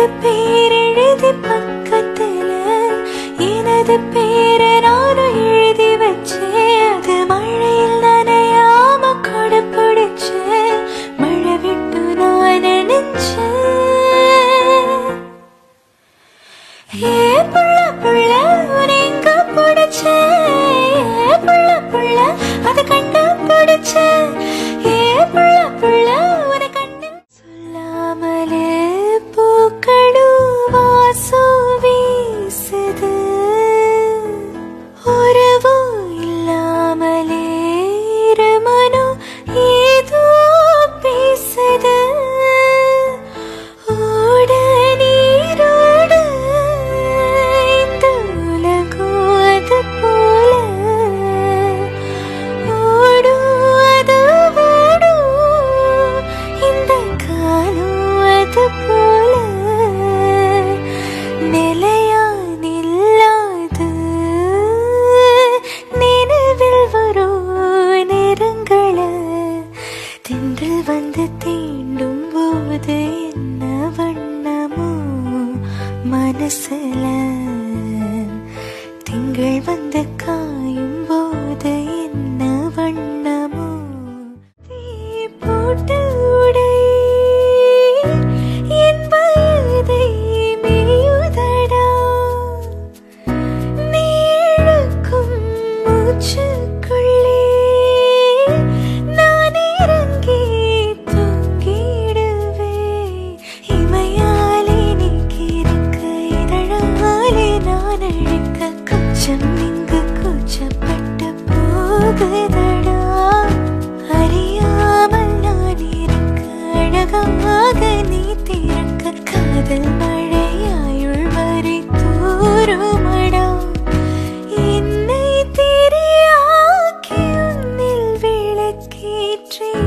பேர் எழுதி பக்கத்துல எனது பேரை நானும் எழுதி வச்சேன். அது மழையில் நனையாம கொடை பிடிச்சேன். மழை விட்டு நான் நினைச்சேன். ஏ புள்ள புள்ள உன்னை எங்க பிடிச்சேன். ஏ புள்ள புள்ள அதை கண்டு பிடிச்சேன். ஏ புள்ள புள்ள உன்னை கண்டு சொல்லாமலே பூக்களும் வாசம் வீசுது. உறவு இல்லாமலே மனம் ஏதோ பேசுது. ஓட நீரோடு இந்த உலகம் அது போல ஓடும். அது ஓடும் இந்த காலம் அது போல நிலையா நில்லாது நினைவில் வரும் நேரங்கள திங்கள் வந்து தீண்டும் போது என்ன வண்ணமோ மனசுல திங்கள் வந்து காயும் போது என்ன வண்ணமோ தீ போட்ட உடை என் வயதை மேயுதடா. நீ இழுக்கும் மூச்சுக்குள்ளே நான் இறங்கி தூங்கிடுவேன். இமையாலே நீ கிறுக்க இதழாலே நான் அழுக்க கொஞ்சம் இங்கு கூச்சப்பட்டு போகுதடா. அறியாமல் நான் இருக்க அழகாக நீ திறக்க காதல் மழையாயுள் வரை தூருமடா. என்னை திரியாக்கி உன்னில் விளக்கேற்றி